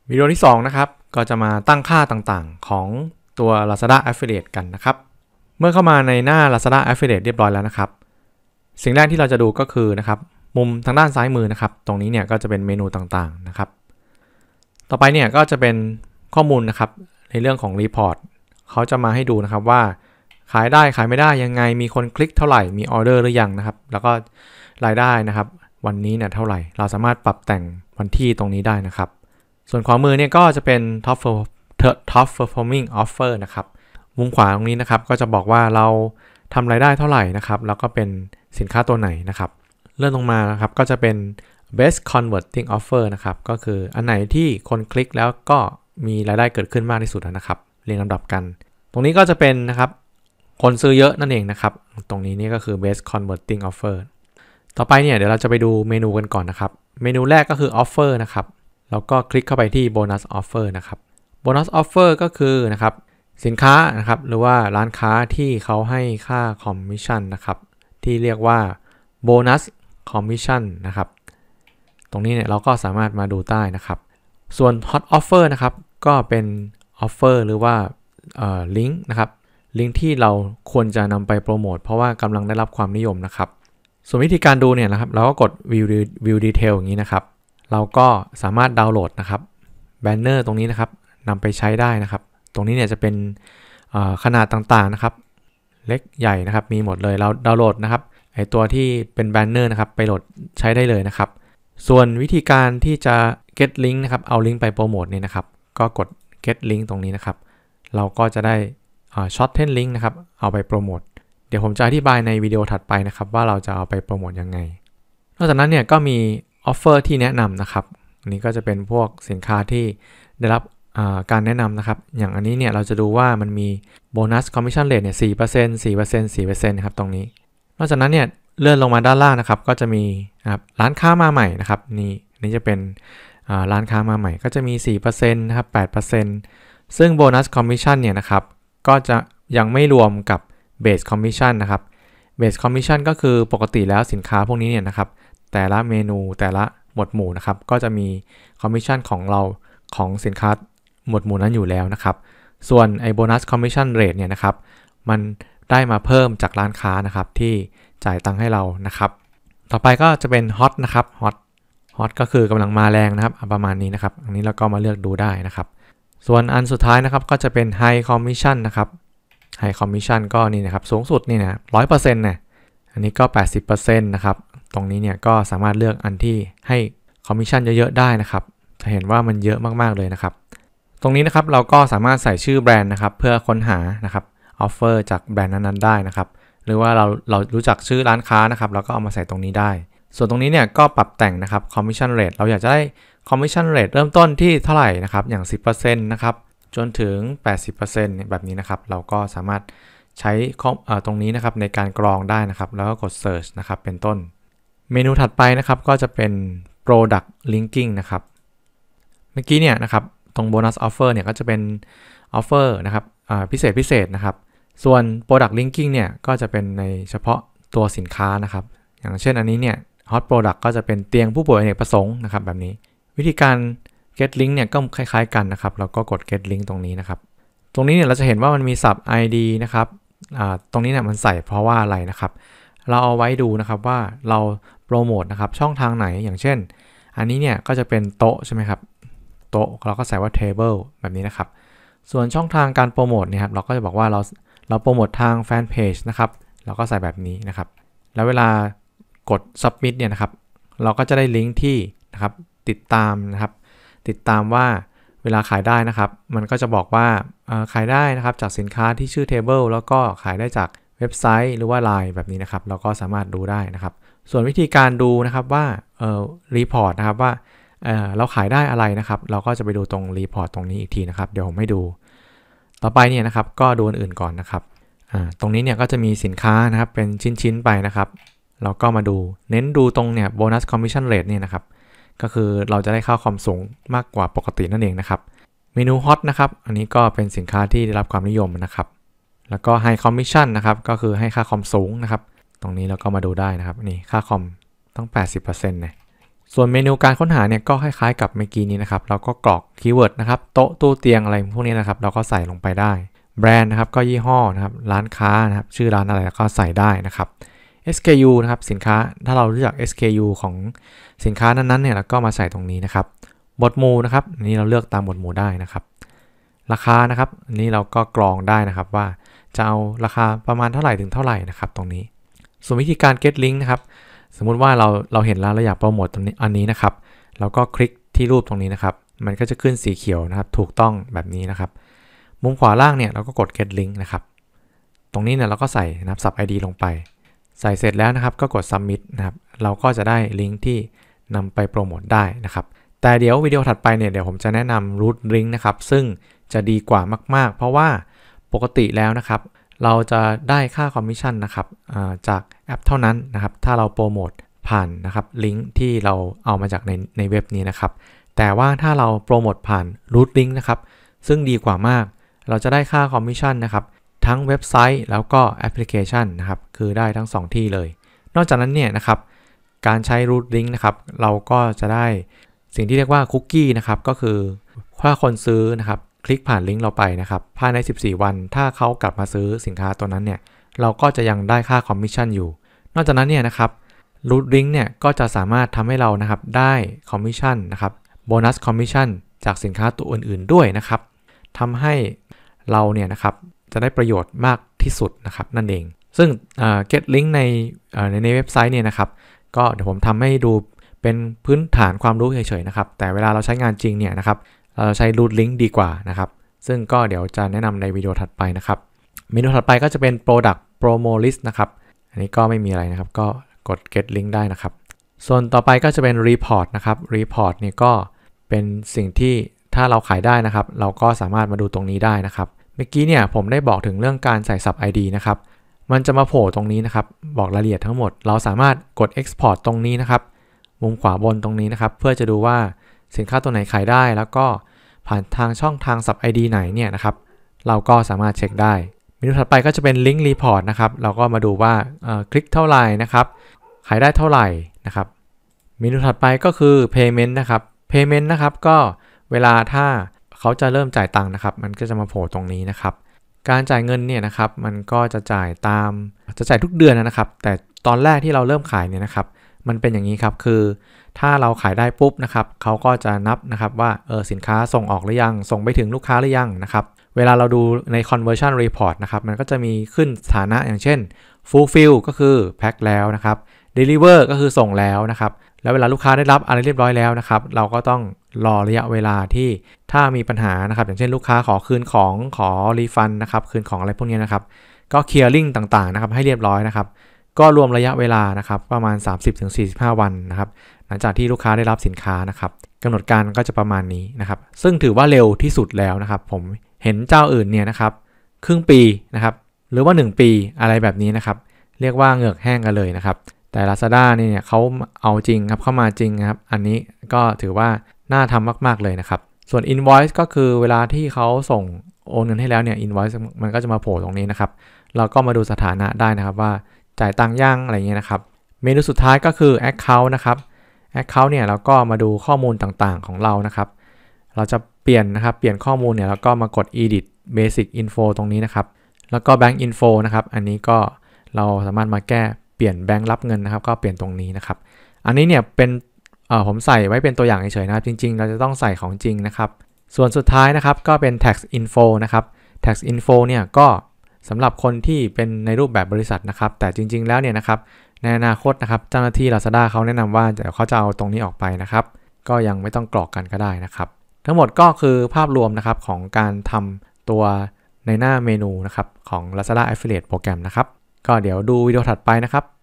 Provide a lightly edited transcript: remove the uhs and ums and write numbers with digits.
วิดีโอที่2นะครับก็จะมาตั้งค่าต่างๆของตัว Lazada Affiliate กันนะครับเมื่อเข้ามาในหน้า Lazada Affiliate เรียบร้อยแล้วนะครับสิ่งแรกที่เราจะดูก็คือนะครับมุมทางด้านซ้ายมือนะครับตรงนี้เนี่ยก็จะเป็นเมนูต่างๆนะครับต่อไปเนี่ยก็จะเป็นข้อมูลนะครับในเรื่องของ Report เขาจะมาให้ดูนะครับว่าขายได้ขายไม่ได้ยังไงมีคนคลิกเท่าไหร่มีออเดอร์หรือยังนะครับแล้วก็รายได้นะครับวันนี้เนี่ยเท่าไหร่เราสามารถปรับแต่งวันที่ตรงนี้ได้นะครับส่วนขวามือเนี่ยก็จะเป็น top performing offer นะครับมุมขวาตรงนี้นะครับก็จะบอกว่าเราทำรายได้เท่าไหร่นะครับแล้วก็เป็นสินค้าตัวไหนนะครับเลื่อนลงมานะครับก็จะเป็น best converting offer นะครับก็คืออันไหนที่คนคลิกแล้วก็มีรายได้เกิดขึ้นมากที่สุดนะครับเรียงลำดับกันตรงนี้ก็จะเป็นนะครับคนซื้อเยอะนั่นเองนะครับตรงนี้นี่ก็คือ best converting offer ต่อไปเนี่ยเดี๋ยวเราจะไปดูเมนูกันก่อนนะครับเมนูแรกก็คือ offer นะครับแล้วก็คลิกเข้าไปที่ bonus offer นะครับ bonus offer ก็คือนะครับสินค้านะครับหรือว่าร้านค้าที่เขาให้ค่าคอมมิชชั่นนะครับที่เรียกว่า bonus commission นะครับตรงนี้เนี่ยเราก็สามารถมาดูได้นะครับส่วน hot offer นะครับก็เป็น offer หรือว่าลิงก์นะครับลิงก์ที่เราควรจะนำไปโปรโมทเพราะว่ากำลังได้รับความนิยมนะครับส่วนวิธีการดูเนี่ยนะครับเราก็กด view detail อย่างนี้นะครับเราก็สามารถดาวน์โหลดนะครับแบนเนอร์ตรงนี้นะครับนำไปใช้ได้นะครับตรงนี้เนี่ยจะเป็นขนาดต่างๆนะครับเล็กใหญ่นะครับมีหมดเลยเราดาวน์โหลดนะครับไอตัวที่เป็นแบนเนอร์นะครับไปโหลดใช้ได้เลยนะครับส่วนวิธีการที่จะ get link นะครับเอาลิงก์ไปโปรโมทเนี่ยนะครับก็กด get link ตรงนี้นะครับเราก็จะได้shorten link นะครับเอาไปโปรโมทเดี๋ยวผมจะอธิบายในวิดีโอถัดไปนะครับว่าเราจะเอาไปโปรโมทยังไงนอกจากนั้นเนี่ยก็มีออฟเฟอร์ที่แนะนำนะครับอันนี้ก็จะเป็นพวกสินค้าที่ได้รับการแนะนำนะครับอย่างอันนี้เนี่ยเราจะดูว่ามันมีโบนัสคอมมิชชั่นเรทเนี่ย 4% 4% 4% นะครับตรงนี้นอกจากนั้นเนี่ยเลื่อนลงมาด้านล่างนะครับก็จะมีร้านค้ามาใหม่นะครับนี่จะเป็นร้านค้ามาใหม่ก็จะมี 4% นะครับ 8% ซึ่งโบนัสคอมมิชชั่นเนี่ยนะครับก็จะยังไม่รวมกับเบสคอมมิชชั่นนะครับเบสคอมมิชชั่นก็คือปกติแล้วสินค้าพวกนี้เนี่ยนะครับแต่ละเมนูแต่ละหมวดหมู่นะครับก็จะมีคอมมิชชั่นของเราของสินค้าหมวดหมู่นั้นอยู่แล้วนะครับส่วนไอ้โบนัสคอมมิชชั่นเรทเนี่ยนะครับมันได้มาเพิ่มจากร้านค้านะครับที่จ่ายตังค์ให้เรานะครับต่อไปก็จะเป็นฮอตนะครับฮอตก็คือกำลังมาแรงนะครับประมาณนี้นะครับอันนี้เราก็มาเลือกดูได้นะครับส่วนอันสุดท้ายนะครับก็จะเป็น High Commission นะครับ High Commission ก็นี่นะครับสูงสุดนี่นะ 100% นะอันนี้ก็ 80% นะครับตรงนี้เนี่ยก็สามารถเลือกอันที่ให้ Commission เยอะๆได้นะครับจะเห็นว่ามันเยอะมากๆเลยนะครับตรงนี้นะครับเราก็สามารถใส่ชื่อแบรนด์นะครับเพื่อค้นหานะครับ Offer จากแบรนด์นั้นๆได้นะครับหรือว่าเรารู้จักชื่อร้านค้านะครับเราก็เอามาใส่ตรงนี้ได้ส่วนตรงนี้เนี่ยก็ปรับแต่งนะครับ Commission Rate เราอยากจะได้ Commission Rate เริ่มต้นที่เท่าไหร่นะครับอย่าง 10% นะครับจนถึง 80% แบบนี้นะครับเราก็สามารถใช้ตรงนี้นะครับในการกรองได้นะครับแล้วก็กด Search นะครับเป็นต้นเมนูถัดไปนะครับก็จะเป็น Product Linking นะครับเมื่อกี้เนี่ยนะครับตรง Bonus Offer เนี่ยก็จะเป็น Offer นะครับพิเศษนะครับส่วน Product Linking เนี่ยก็จะเป็นในเฉพาะตัวสินค้านะครับอย่างเช่นอันนี้เนี่ย Hot Product ก็จะเป็นเตียงผู้ป่วยอเนกประสงค์นะครับแบบนี้วิธีการ get link เนี่ยก็คล้ายๆกันนะครับเราก็กด get link ตรงนี้นะครับตรงนี้เนี่ยเราจะเห็นว่ามันมี sub ID นะครับตรงนี้เนี่ยมันใส่เพราะว่าอะไรนะครับเราเอาไว้ดูนะครับว่าเราโปรโมทนะครับช่องทางไหนอย่างเช่นอันนี้เนี่ยก็จะเป็นโต๊ะใช่ไหมครับโต๊ะเราก็ใส่ว่า table แบบนี้นะครับส่วนช่องทางการโปรโมทเนี่ยครับเราก็จะบอกว่าเราโปรโมททางแฟนเพจนะครับเราก็ใส่แบบนี้นะครับแล้วเวลากด submit เนี่ยนะครับเราก็จะได้ลิงก์ที่นะครับติดตามนะครับติดตามว่าเวลาขายได้นะครับมันก็จะบอกว่าขายได้นะครับจากสินค้าที่ชื่อ table แล้วก็ขายได้จากเว็บไซต์หรือว่า Line แบบนี้นะครับเราก็สามารถดูได้นะครับส่วนวิธีการดูนะครับว่าreport นะครับว่าเราขายได้อะไรนะครับเราก็จะไปดูตรง report ตรงนี้อีกทีนะครับเดี๋ยวผมให้ดูต่อไปเนี่ยนะครับก็ดูอันอื่นก่อนนะครับตรงนี้เนี่ยก็จะมีสินค้านะครับเป็นชิ้นๆไปนะครับเราก็มาดูเน้นดูตรงเนี่ย bonus commission rate เนี่ยนะครับก็คือเราจะได้ค่าคอมสูงมากกว่าปกตินั่นเองนะครับเมนู hot นะครับอันนี้ก็เป็นสินค้าที่ได้รับความนิยมนะครับแล้วก็ high commission นะครับก็คือให้ค่าคอมสูงนะครับตรงนี้เราก็มาดูได้นะครับนี่ค่าคอมต้อง 80% นะส่วนเมนูการค้นหาเนี่ยก็คล้ายๆกับเมื่อกี้นี้นะครับเราก็กรอกคีย์เวิร์ดนะครับโต๊ะตู้เตียงอะไรพวกนี้นะครับเราก็ใส่ลงไปได้แบรนด์นะครับก็ยี่ห้อนะครับร้านค้านะครับชื่อร้านอะไรก็ใส่ได้นะครับ SKU นะครับสินค้าถ้าเรารู้จัก SKU ของสินค้านั้นๆเนี่ยเราก็มาใส่ตรงนี้นะครับหมวดหมู่นะครับนี่เราเลือกตามหมวดหมู่ได้นะครับราคานะครับนี่เราก็กรองได้นะครับว่าจะเอาราคาประมาณเท่าไหร่ถึงเท่าไหร่นะครับตรงนี้ส่วนวิธีการ get link นะครับสมมุติว่าเราเห็นแล้วเราอยากโปรโมทตรงนี้อันนี้นะครับเราก็คลิกที่รูปตรงนี้นะครับมันก็จะขึ้นสีเขียวนะครับถูกต้องแบบนี้นะครับมุมขวาล่างเนี่ยเราก็กด get link นะครับตรงนี้เนี่ยเราก็ใส่นะครับ sub id ลงไปใส่เสร็จแล้วนะครับก็กด submit นะครับเราก็จะได้ลิงก์ที่นำไปโปรโมทได้นะครับแต่เดี๋ยววิดีโอถัดไปเนี่ยเดี๋ยวผมจะแนะนำ root link นะครับซึ่งจะดีกว่ามากๆเพราะว่าปกติแล้วนะครับเราจะได้ค่าคอมมิชชั่นนะครับจากแอปเท่านั้นนะครับถ้าเราโปรโมทผ่านนะครับลิงก์ที่เราเอามาจากในเว็บนี้นะครับแต่ว่าถ้าเราโปรโมทผ่าน root link นะครับซึ่งดีกว่ามากเราจะได้ค่าคอมมิชชั่นนะครับทั้งเว็บไซต์แล้วก็แอปพลิเคชันนะครับคือได้ทั้ง2ที่เลยนอกจากนั้นเนี่ยนะครับการใช้ root link นะครับเราก็จะได้สิ่งที่เรียกว่าคุกกี้นะครับก็คือถ้าคนซื้อนะครับคลิกผ่านลิงก์เราไปนะครับภายใน14วันถ้าเขากลับมาซื้อสินค้าตัวนั้นเนี่ยเราก็จะยังได้ค่าคอมมิชชั่นอยู่นอกจากนั้นเนี่ยนะครับ root link เนี่ยก็จะสามารถทำให้เรานะครับได้คอมมิชชั่นนะครับโบนัสคอมมิชชั่นจากสินค้าตัวอื่นๆด้วยนะครับทำให้เราเนี่ยนะครับจะได้ประโยชน์มากที่สุดนะครับนั่นเองซึ่งget link ในเว็บไซต์เนี่ยนะครับก็เดี๋ยวผมทำให้ดูเป็นพื้นฐานความรู้เฉยๆนะครับแต่เวลาเราใช้งานจริงเนี่ยนะครับเราใช้ root link ดีกว่านะครับซึ่งก็เดี๋ยวจะแนะนำในวิดีโอถัดไปนะครับเมนูถัดไปก็จะเป็น product promo list นะครับอันนี้ก็ไม่มีอะไรนะครับก็กด get link ได้นะครับส่วนต่อไปก็จะเป็น report นะครับ report เนี่ยก็เป็นสิ่งที่ถ้าเราขายได้นะครับเราก็สามารถมาดูตรงนี้ได้นะครับเมื่อกี้เนี่ยผมได้บอกถึงเรื่องการใส่ sub id นะครับมันจะมาโผล่ตรงนี้นะครับบอกรายละเอียดทั้งหมดเราสามารถกด export ตรงนี้นะครับมุมขวาบนตรงนี้นะครับเพื่อจะดูว่าสินค้าตัวไหนขายได้แล้วก็ผ่านทางช่องทาง sub id ไหนเนี่ยนะครับเราก็สามารถเช็คได้เมนูถัดไปก็จะเป็น link report นะครับเราก็มาดูว่าคลิกเท่าไหร่นะครับขายได้เท่าไหร่นะครับเมนูถัดไปก็คือ payment นะครับ payment นะครับก็เวลาถ้าเขาจะเริ่มจ่ายตังค์นะครับมันก็จะมาโผล่ตรงนี้นะครับการจ่ายเงินเนี่ยนะครับมันก็จะจ่ายทุกเดือนนะครับแต่ตอนแรกที่เราเริ่มขายเนี่ยนะครับมันเป็นอย่างนี้ครับคือถ้าเราขายได้ปุ๊บนะครับเขาก็จะนับนะครับว่าสินค้าส่งออกหรือยังส่งไปถึงลูกค้าหรือยังนะครับเวลาเราดูใน conversion report นะครับมันก็จะมีขึ้นสถานะอย่างเช่น fulfill ก็คือแพ็คแล้วนะครับ deliver ก็คือส่งแล้วนะครับแล้วเวลาลูกค้าได้รับอะไรเรียบร้อยแล้วนะครับเราก็ต้องรอระยะเวลาที่ถ้ามีปัญหานะครับอย่างเช่นลูกค้าขอคืนของขอรีฟันนะครับคืนของอะไรพวกนี้นะครับก็เคลียร์ลิงก์ต่างๆนะครับให้เรียบร้อยนะครับก็รวมระยะเวลานะครับประมาณ 30-45 วันนะครับหลังจากที่ลูกค้าได้รับสินค้านะครับกำหนดการก็จะประมาณนี้นะครับซึ่งถือว่าเร็วที่สุดแล้วนะครับผมเห็นเจ้าอื่นเนี่ยนะครับครึ่งปีนะครับหรือว่า1ปีอะไรแบบนี้นะครับเรียกว่าเหงือกแห้งกันเลยนะครับแต่ Lazada เนี่ยเขาเอาจริงครับเข้ามาจริงนะครับอันนี้ก็ถือว่าน่าทำมากๆเลยนะครับส่วน invoice ก็คือเวลาที่เขาส่งโอนเงินให้แล้วเนี่ย invoice มันก็จะมาโผล่ตรงนี้นะครับเราก็มาดูสถานะได้นะครับว่าจ่ายตังค์ยังอะไรเงี้ยนะครับเมนูสุดท้ายก็คือ account นะครับ account เนี่ยเราก็มาดูข้อมูลต่างๆของเรานะครับเราจะเปลี่ยนข้อมูลเนี่ยแล้วก็มากด edit basic info ตรงนี้นะครับแล้วก็ bank info นะครับอันนี้ก็เราสามารถมาแก้เปลี่ยนแบงค์รับเงินนะครับก็เปลี่ยนตรงนี้นะครับอันนี้เนี่ยเป็นผมใส่ไว้เป็นตัวอย่างเฉยๆนะครับจริงๆเราจะต้องใส่ของจริงนะครับส่วนสุดท้ายนะครับก็เป็น tax info นะครับ tax info เนี่ยก็สำหรับคนที่เป็นในรูปแบบบริษัทนะครับแต่จริงๆแล้วเนี่ยนะครับในอนาคตนะครับเจ้าหน้าที่ Lazada เขาแนะนำว่าเดี๋ยวเขาจะเอาตรงนี้ออกไปนะครับก็ยังไม่ต้องกรอกกันก็ได้นะครับทั้งหมดก็คือภาพรวมนะครับของการทำตัวในหน้าเมนูนะครับของ Lazada Affiliate โปรแกรมนะครับก็เดี๋ยวดูวิดีโอถัดไปนะครับ